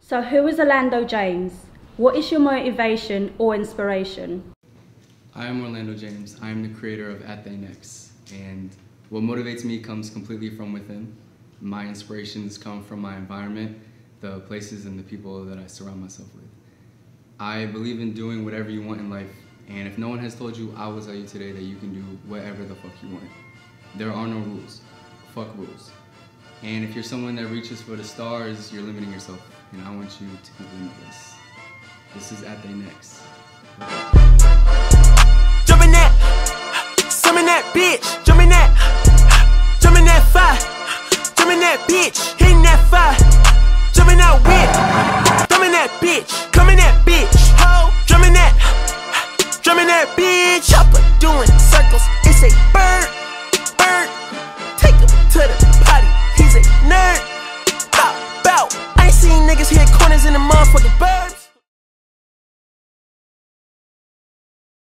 So who is Orlando James? What is your motivation or inspiration? I am Orlando James. I am the creator of NEX, and what motivates me comes completely from within. My inspirations come from my environment, the places and the people that I surround myself with. I believe in doing whatever you want in life, and if no one has told you, I will tell you today that you can do whatever the fuck you want. There are no rules. Fuck rules. And if you're someone that reaches for the stars, you're limiting yourself, and I want you to be limitless. This is NEX. Jumpin' that, summon that bitch, jumpin' that fire, jumpin' that bitch, hitting that fire, jumpin' that whip, jumpin' that bitch, coming that bitch, ho, jumpin' that bitch, chopper doing circles, it's a bird, take him to the potty, he's a nerd, bow, I ain't seen niggas hit corners in the mud.